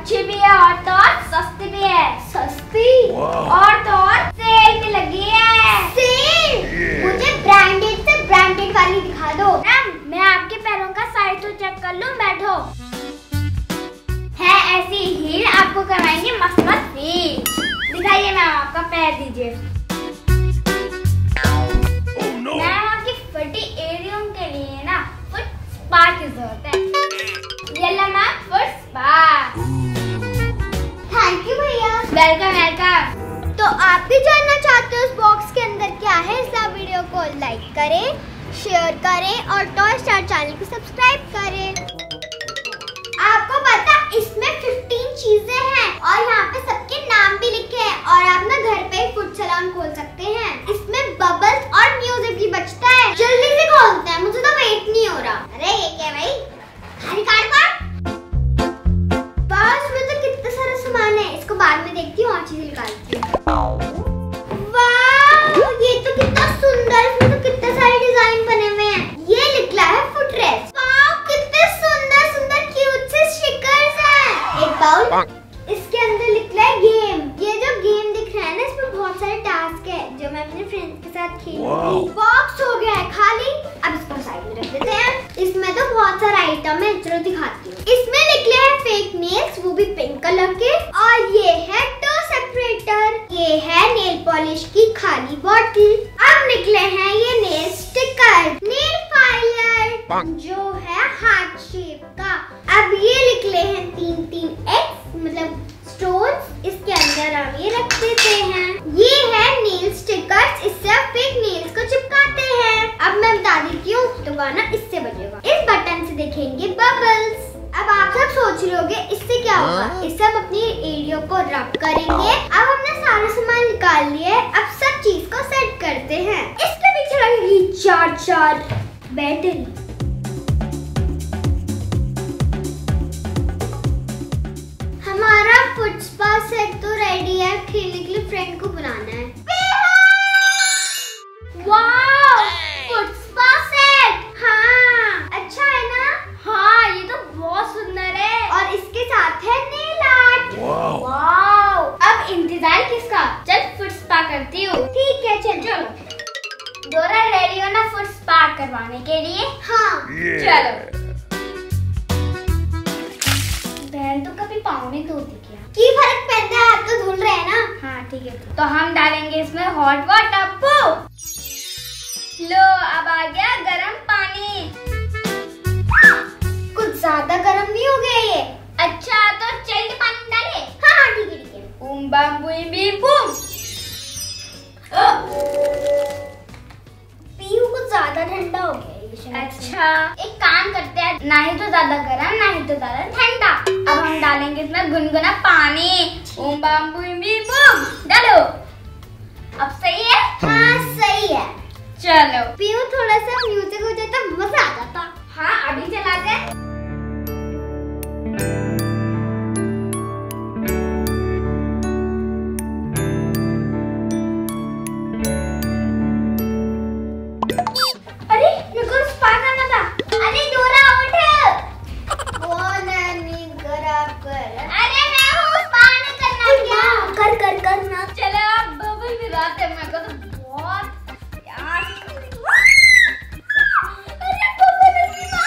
अच्छी भी है और तो और सस्ती भी है। सस्ती और तो और सेल में लगी है। सेल? मुझे ब्रांडेड से ब्रांडेड वाली दिखा दो। मैम मैं आपके पैरों का साइज तो चेक कर लूं, बैठो। है ऐसी हील आपको करवाएंगे मस्त मस्त फील। दिखाइए मैम, आपका पैर दीजिए। मैम आपकी फटी एरियो के लिए ना फुट स्पा की जरूरत है। ये लो ma'am foot spa. Thank you भैया। Welcome welcome. तो आप भी जानना चाहते हो उस बॉक्स के अंदर क्या है? इस वीडियो को लाइक करें, शेयर करें और टॉय स्टार चैनल को सब्सक्राइब करें। आपको पता इसमें 15 चीजें हैं और यहाँ पे सबके नाम भी लिखे हैं और आप ना घर पे फूड सैलून खोल सकते हैं। इसमें बबल्स और म्यूजिक भी बजता है। जल्दी से खोलते हैं, मुझे तो वेट नहीं हो रहा। अरे ये क्या भाई, खाली कार्ड बस में तो कितना सारा सामान है। इसको बाद में देखती हूँ और चीजें निकालती हूँ। वाह ये तो कितना सुंदर, इसमें तो कितने सारे डिजाइन बने हुए हैं। ये लिखा है फुटरेस्ट। वाह कितने सुंदर सुंदर क्यूट से स्टिकर्स हैं। एक बाउल, इसके अंदर लिखा है गेम। ये जो गेम दिख रहा है ना, इसमें बहुत सारे टास्क है जो मैं अपने फ्रेंड्स के साथ खेलूंगी। बॉक्स हो गया है खाली, अब इसको साइड में रख देते हैं। इसमें तो बहुत सारा आइटम है, चलो दिखाती हूँ। इसमें लिखे हैं फेक नेल्स, वो भी पिंक कलर के, और ये है टो सेपरेटर, ये है नेल पॉलिश की खाली बॉटल। अब निकले हैं ये नेल स्टिकर, नेल फाइलर जो है हार्ट शेप का। अब ये निकले हैं 3-3 एक्स मतलब स्टोन्स, इसके अंदर हम ये रख देते हैं। ये है नेल स्टिकर्स, इससे आप फेक नेल्स को चिपकाते हैं। अब मैं बता देती हूँ, तो गाना इससे बजेगा। इस बटन से देखेंगे बबल्स। अब आप सब सोच रहे इससे क्या होगा? इससे हम अपनी एरियो को रब करेंगे। अब हमने सारा सामान निकाल लिया है, अब सब चीज को सेट करते हैं। इसके पीछे लगेगी चार्जर, बैटरी। हमारा फुट स्पा सेट तो रेडी है, खेलने के लिए फ्रेंड को बुलाना है। वाव फुट स्पा सेट, हाँ अच्छा है ना? हाँ ये तो बहुत सुंदर है। और इसके साथ है नेल आर्ट। वाव अब इंतजार किसका, चल फुट स्पा करती हूँ। ठीक है चलो। डोरा रेडी हो ना फुट स्पा करवाने के लिए? हाँ चलो। बहन तो कभी पाँव नहीं धोती क्या? की फर्क पड़ता है, आप तो धुल रहे हैं ना। हाँ ठीक है। तो हम डालेंगे इसमें हॉट वाटर। लो अब आ गया गरम पानी। कुछ ज्यादा गर्म नहीं हो गया ये? अच्छा तो चिल्ड पानी डाले? हाँ ठीक है ठीक है। बूम बम बुई बी बूम। पीहू कुछ ज्यादा ठंडा हो गया ये शायद। अच्छा एक काम करते हैं, ना ही तो ज्यादा गर्म ना ही तो ज्यादा ठंडा। अब हम डालेंगे इसमें गुनगुना पानी। बूम बम बुई बी बूम। डालो। अब सही है? हाँ सही है। चलो पीहू थोड़ा सा म्यूजिक हो जाता मजा आ जाता। हाँ अभी चलाते हैं। अरे मेरे को स्पा करना था। अरे डोरा उठ। वो नींद खराब कर। अरे मैं हूँ, स्पा नहीं करना क्या? कर ना। चलो आप बबल भी रात है, मेरे को तो बहुत यार। अरे बबल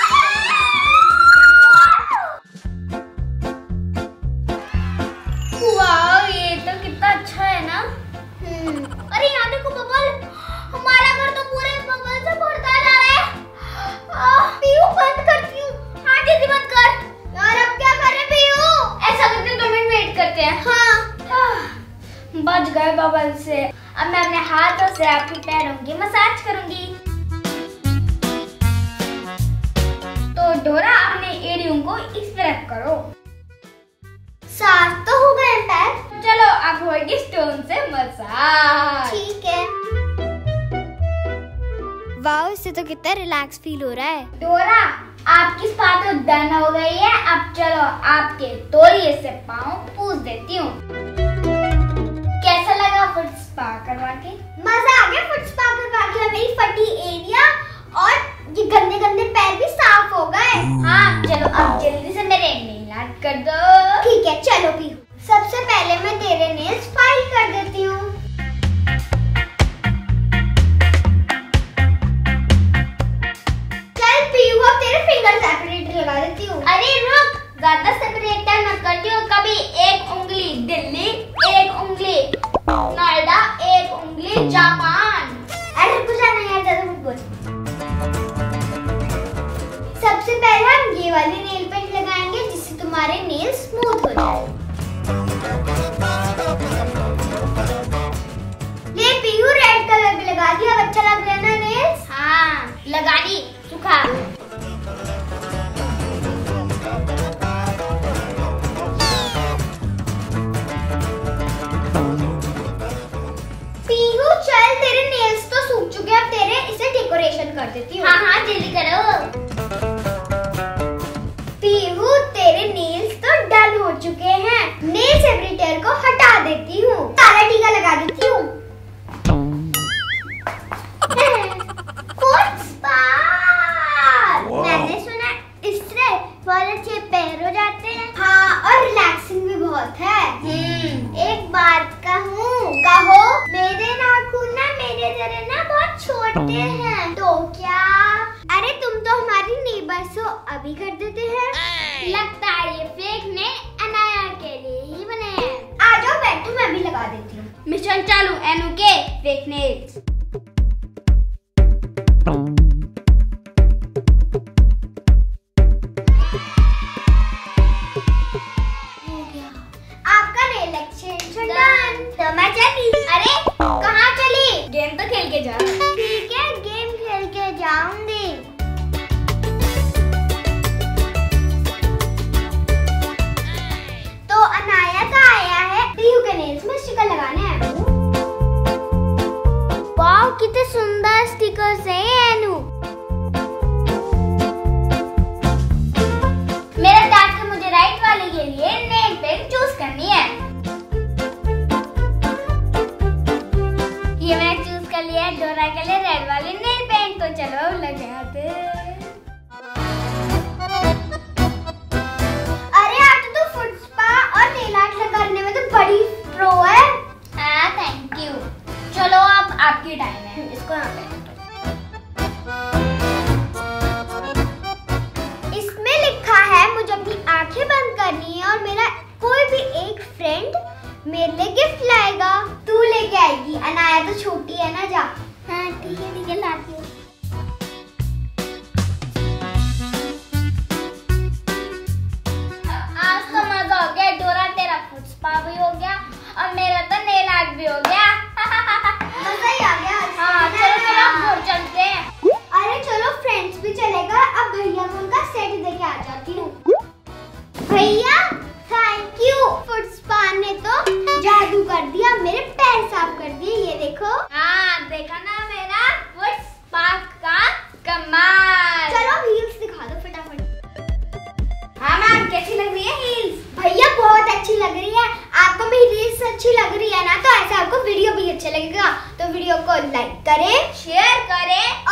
वाह ये तो कितना अच्छा है ना। अरे यहाँ देखो बबल, हमारा घर तो पूरे बबल से भरता जा रहा है। पीहू बंद करती हूँ। हाँ जल्दी बंद कर। यार अब क्या करें पीहू? ऐसा करते 2 मिनट वेट करते हैं। हाँ बच गए बबल से। अब मैं अपने हाथों से आपके पैरों की मसाज करूंगी। तो डोरा अपने एड़ियों को इस तरफ करो। साफ तो हो गए पैर। चलो अब होगी स्टोन से मसाज। ठीक है। वाओ इससे तो कितना रिलैक्स फील हो रहा है। डोरा आपकी स्पा तो डन हो गई है। अब चलो आपके तौलिए से पाँव पूछ देती हूँ। कैसा लगा फुट स्पा करवा के? मजा आ गया फुट स्पा करवा के। मेरी फटी एरिया और ये गंदे पैर भी साफ हो गए। हाँ चलो अब जल्दी से मेरे नेल आर्ट कर दो। ठीक है चलो पीहू, सबसे पहले मैं तेरे नेल्स फाइल कर देती हूँ। चल पीहू, अब तेरे फिंगर सेपरेटर लगा देती हूँ। अरे रुक, ज्यादा सेपरेटर मत करती हो। कभी एक उंगली दिल्ली, एक उंगली नोएडा, एक उंगली जापान। अरे रुक जाना यार, ज्यादा मत बोल। सबसे पहले हम ये वाली नेल पेंट लगाएंगे जिससे तुम्हारे नेल स्मूथ हो जाए। ले पीहू, रेड कलर भी लगा दिया। अब अच्छा लग रहा है ना नेल्स? हाँ लगा दी, सुखा। पीहू चल, तेरे नेल्स तो सूख चुके हैं, अब तेरे इसे डेकोरेशन कर देती हूँ। हाँ हाँ जल्दी करो। पीहू तेरे नेल्स तो डन हो चुके हैं, नेल सेपरेटर को हटा देती हूँ, काला टीका लगा देती हूँ। मैंने सुना इससे बहुत अच्छे पैर हो जाते हैं। हाँ, और रिलैक्सिंग भी बहुत है। एक बात कहूँ, कहो। मेरे नाखून ना मेरे जरे ना बहुत छोटे हैं, तो क्या? अरे तुम तो हमारी नेबर्स हो, अभी कर देते हैं। लगता है ये फेक ने अनाया के लिए ही बने हैं। आ जाओ बैठो, मैं भी लगा देती हूँ। मिशन चालू, एनु के फेक नेल्स। आपका नेल एक्सटेंशन डन। तो मैं चली। अरे कहाँ चली? गेम तो खेल के जा। ठीक है, गेम खेल के जाऊंगी। तो अनाया का आया है पीहू के नेल्स में स्टिकर लगाने हैं। वाह, कितने सुंदर स्टिकर्स हैं एनु। मेरा टास्क है, मुझे राइट वाले के लिए नेल पेंट चूज करनी है। ये मैंने चूज कर लिया है, डोरा के लिए रेड वाली नेल पेंट। तो चलो लगाते। अरे आज तो फुट स्पा और नेल आर्ट करने में तो बड़ी प्रो है। हाँ थैंक यू। चलो अब आपकी टाइम है, इसको यहाँ पे। इसमें लिखा है मुझे अपनी आंखें बंद करनी है और मेरा कोई भी एक फ्रेंड मेरे लिए गिफ्ट लाएगा। तू लेके आएगी, अनाया तो छोटी है ना, जा। हाँ ठीक है लाती हूँ। आज तो मजा हो गया, डोरा तेरा फुट स्पा भी हो गया और मेरा तो नेल आर्ट भी हो गया। मजा ही आ गया। हाँ चलो चलो घर चलते हैं। अरे चलो, फ्रेंड्स भी चलेगा। अब भैया को उनका सेट देके आ जाती हूँ। भैया थैंक यू, फुट स्पा ने तो जादू कर दिया, मेरे पैर साफ कर दिए। ये देखो। हाँ देखा ना मेरा फुट स्पा का कमाल। चलो हील्स दिखा दो फटाफट। हाँ मैम, कैसी लग रही है हील्स? भैया बहुत अच्छी लग रही है। आपको मेरी हील्स अच्छी लग रही है ना, तो ऐसा आपको वीडियो भी अच्छा लगेगा। तो वीडियो को लाइक करें, शेयर करें